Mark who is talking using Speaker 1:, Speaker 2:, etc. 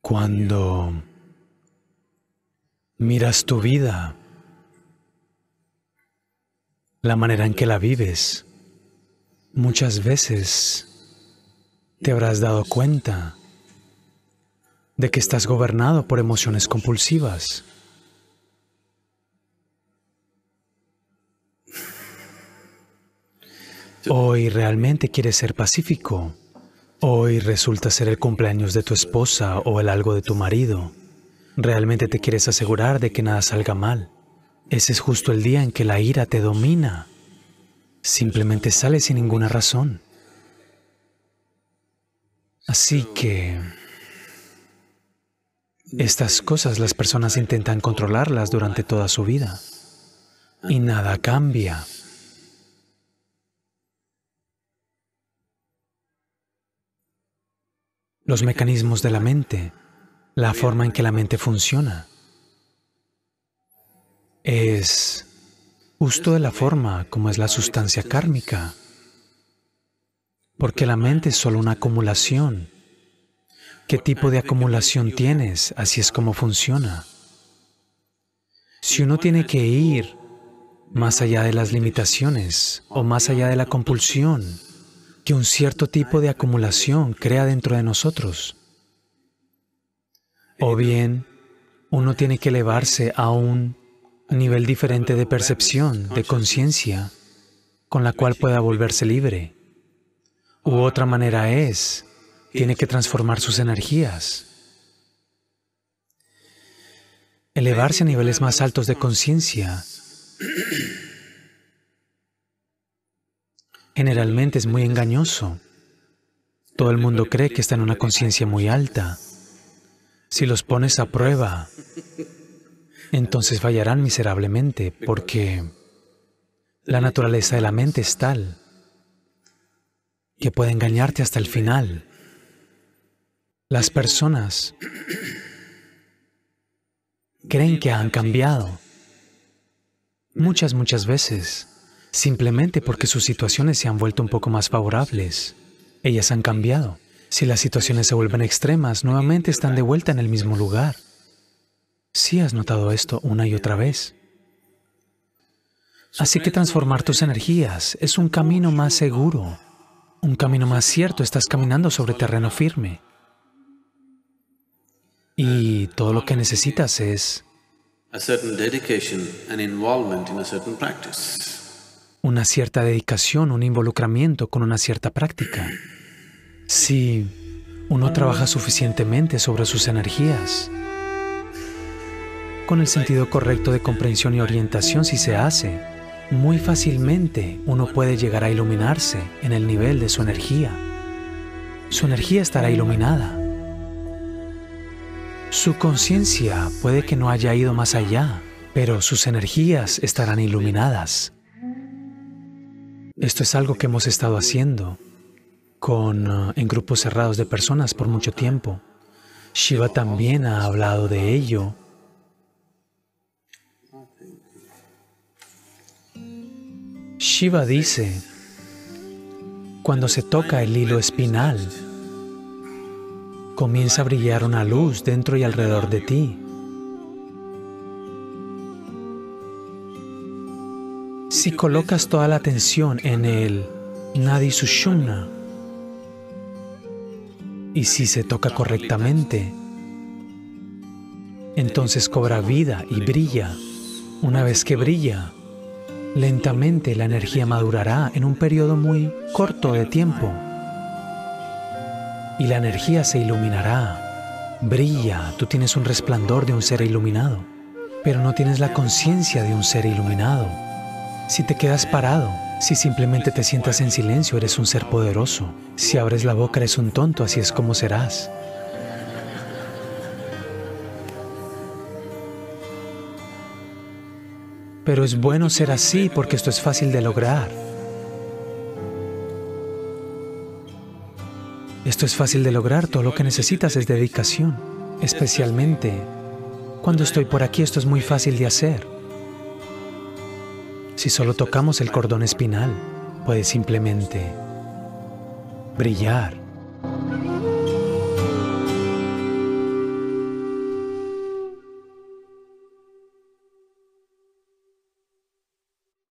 Speaker 1: Cuando miras tu vida, la manera en que la vives, muchas veces te habrás dado cuenta de que estás gobernado por emociones compulsivas. Hoy realmente quieres ser pacífico. Hoy resulta ser el cumpleaños de tu esposa o el algo de tu marido. Realmente te quieres asegurar de que nada salga mal. Ese es justo el día en que la ira te domina. Simplemente sale sin ninguna razón. Así que estas cosas las personas intentan controlarlas durante toda su vida y nada cambia. Los mecanismos de la mente, la forma en que la mente funciona, es justo de la forma como es la sustancia kármica, porque la mente es solo una acumulación. ¿Qué tipo de acumulación tienes? Así es como funciona. Si uno tiene que ir más allá de las limitaciones o más allá de la compulsión que un cierto tipo de acumulación crea dentro de nosotros, o bien uno tiene que elevarse a un nivel diferente de percepción, de conciencia, con la cual pueda volverse libre. U otra manera es, tiene que transformar sus energías. Elevarse a niveles más altos de conciencia generalmente es muy engañoso. Todo el mundo cree que está en una conciencia muy alta. Si los pones a prueba, entonces fallarán miserablemente, porque la naturaleza de la mente es tal que puede engañarte hasta el final. Las personas creen que han cambiado muchas veces, simplemente porque sus situaciones se han vuelto un poco más favorables. Ellas han cambiado. Si las situaciones se vuelven extremas, nuevamente están de vuelta en el mismo lugar. ¿Sí has notado esto una y otra vez? Así que transformar tus energías es un camino más seguro, un camino más cierto. Estás caminando sobre terreno firme. Y todo lo que necesitas es una cierta dedicación, un involucramiento con una cierta práctica. Si uno trabaja suficientemente sobre sus energías, con el sentido correcto de comprensión y orientación, si se hace, muy fácilmente uno puede llegar a iluminarse en el nivel de su energía. Su energía estará iluminada. Su conciencia puede que no haya ido más allá, pero sus energías estarán iluminadas. Esto es algo que hemos estado haciendo en grupos cerrados de personas por mucho tiempo. Shiva también ha hablado de ello. Shiva dice, cuando se toca el hilo espinal, comienza a brillar una luz dentro y alrededor de ti. Si colocas toda la atención en el Nadi Sushumna, y si se toca correctamente, entonces cobra vida y brilla. Una vez que brilla, lentamente la energía madurará en un periodo muy corto de tiempo. Y la energía se iluminará, brilla. Tú tienes un resplandor de un ser iluminado, pero no tienes la conciencia de un ser iluminado. Si te quedas parado, si simplemente te sientas en silencio, eres un ser poderoso. Si abres la boca, eres un tonto, así es como serás. Pero es bueno ser así porque esto es fácil de lograr. Esto es fácil de lograr, todo lo que necesitas es dedicación. Especialmente cuando estoy por aquí, esto es muy fácil de hacer. Si solo tocamos el cordón espinal, puedes simplemente brillar.